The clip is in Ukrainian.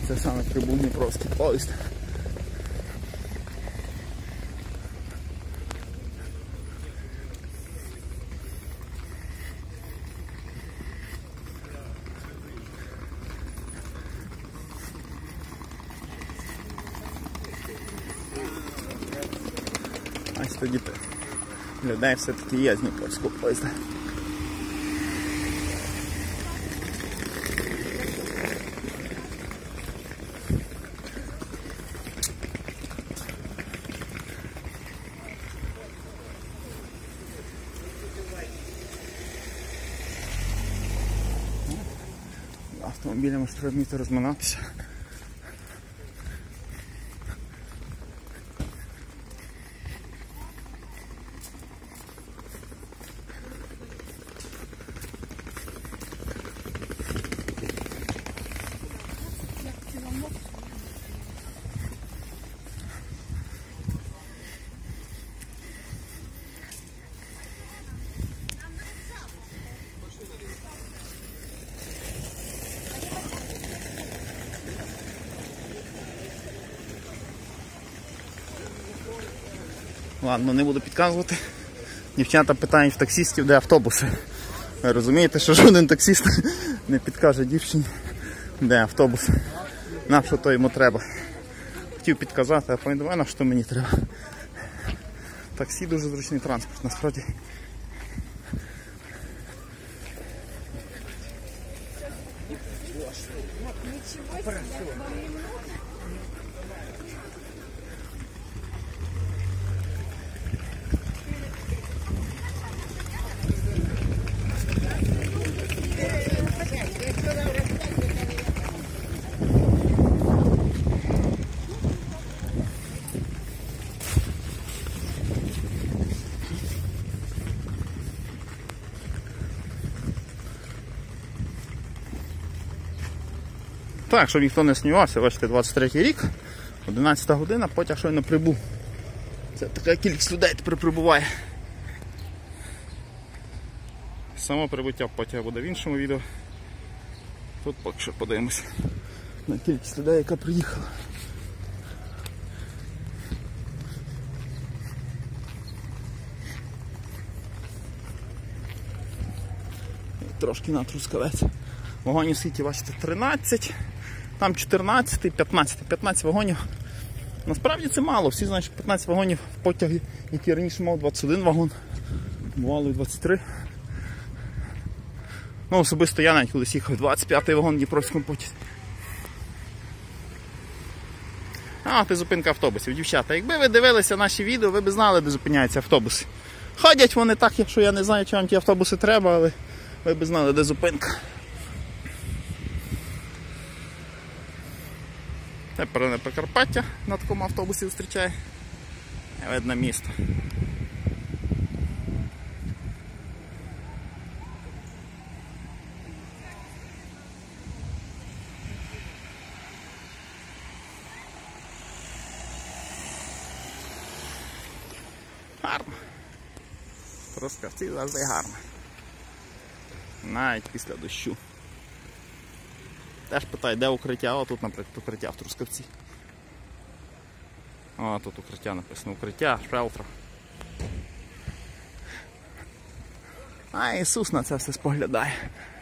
Це саме прибув Дніпровський поїзд. Ось тоді людей все-таки є з Дніпровського поїзда. Автомобілями ж треба вміти розминатися. Ладно, не буду підказувати. Дівчата питають в таксистів, де автобуси. Ви розумієте, що жоден таксист не підкаже дівчині, де автобус. На що то йому треба. Хотів підказати, а повідомляю, на що мені треба. Таксі дуже зручний транспорт, насправді. Так, щоб ніхто не сумнівався, бачите, 23-й рік, 11 година, потяг щойно прибув. Це така кількість людей тепер прибуває. Само прибуття потяга буде в іншому відео. Тут поки що подивимося на кількість людей, яка приїхала. Трошки на Трускавець. Вагонів скільки, бачите, 13, там 14, 15 вагонів. Насправді це мало, всі знають, що 15 вагонів в потягі, який раніше мав 21 вагон, бувало і 23. Ну, особисто я навіть колись їхав 25-й вагон в Дніпровському потязі. А, це зупинка автобусів. Дівчата, якби ви дивилися наші відео, ви б знали, де зупиняються автобуси. Ходять вони так, якщо я не знаю, чи вам ті автобуси треба, але ви б знали, де зупинка. Тепер на Прикарпаття на такому автобусі зустрічає. Видно місто. Гарно. Трускавці завжди гарно. Навіть після дощу. Теж питаю, де укриття? О, тут, наприклад, укриття в Трускавці. О, тут укриття написано. Укриття, шелтер. А Ісус на це все споглядає.